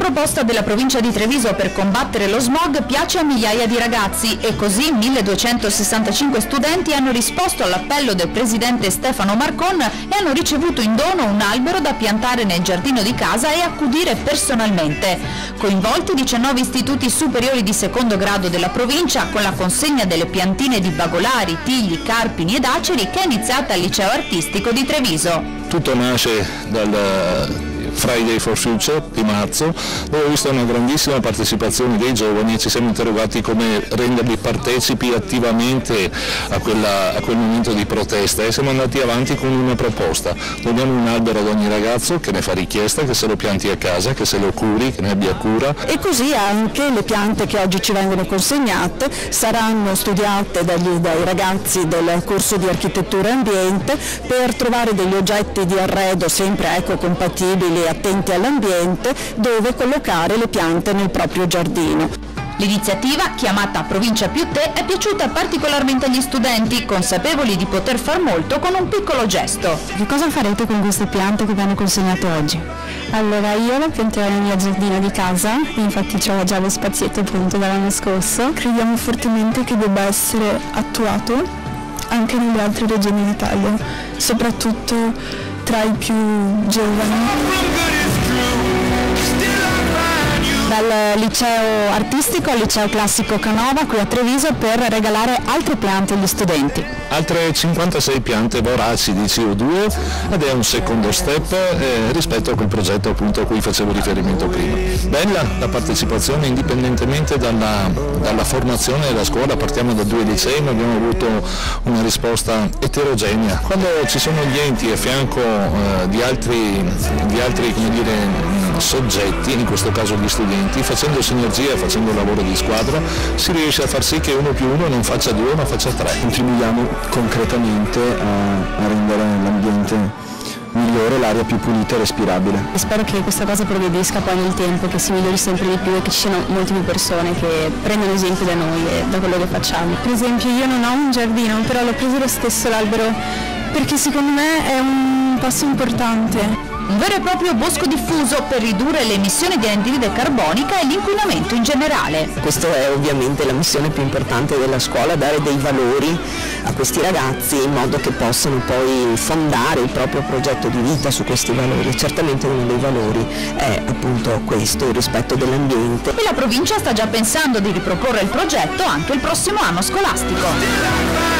proposta della provincia di Treviso per combattere lo smog piace a migliaia di ragazzi e così 1265 studenti hanno risposto all'appello del presidente Stefano Marcon e hanno ricevuto in dono un albero da piantare nel giardino di casa e accudire personalmente. Coinvolti 19 istituti superiori di secondo grado della provincia con la consegna delle piantine di bagolari, tigli, carpini ed aceri che è iniziata al liceo artistico di Treviso. Tutto nasce dal Friday for Future di marzo, dove ho visto una grandissima partecipazione dei giovani e ci siamo interrogati come renderli partecipi attivamente a quel momento di protesta e siamo andati avanti con una proposta: vogliamo un albero ad ogni ragazzo che ne fa richiesta, che se lo pianti a casa, che se lo curi, che ne abbia cura. E così anche le piante che oggi ci vengono consegnate saranno studiate dai ragazzi del corso di architettura e ambiente per trovare degli oggetti di arredo sempre ecocompatibili, attenti all'ambiente, dove collocare le piante nel proprio giardino. L'iniziativa, chiamata Provincia più te, è piaciuta particolarmente agli studenti, consapevoli di poter far molto con un piccolo gesto. Che cosa farete con queste piante che vi hanno consegnato oggi? Allora, io la pianterò nel mio giardino di casa, infatti c'ho già lo spazietto pronto dall'anno scorso. Crediamo fortemente che debba essere attuato anche nelle altre regioni d'Italia, soprattutto tra i più giovani. Dal liceo artistico al liceo classico Canova qui a Treviso per regalare altre piante agli studenti. Altre 56 piante voraci di CO2 ed è un secondo step rispetto a quel progetto appunto a cui facevo riferimento prima. Bella la partecipazione indipendentemente dalla formazione della scuola, partiamo da 2 licei ma abbiamo avuto una risposta eterogenea. Quando ci sono gli enti a fianco di altri come dire, soggetti, in questo caso gli studenti, facendo sinergia e facendo lavoro di squadra si riesce a far sì che 1 più 1 non faccia 2 ma faccia 3. Contribuiamo concretamente a rendere l'ambiente migliore, l'aria più pulita e respirabile. E spero che questa cosa progredisca poi nel tempo, che si migliori sempre di più e che ci siano molte più persone che prendono esempio da noi e da quello che facciamo. Per esempio io non ho un giardino, però l'ho preso lo stesso l'albero perché secondo me è un passo importante. Un vero e proprio bosco diffuso per ridurre le emissioni di anidride carbonica e l'inquinamento in generale. Questa è ovviamente la missione più importante della scuola, dare dei valori a questi ragazzi in modo che possano poi fondare il proprio progetto di vita su questi valori. Certamente uno dei valori è appunto questo, il rispetto dell'ambiente. E la provincia sta già pensando di riproporre il progetto anche il prossimo anno scolastico.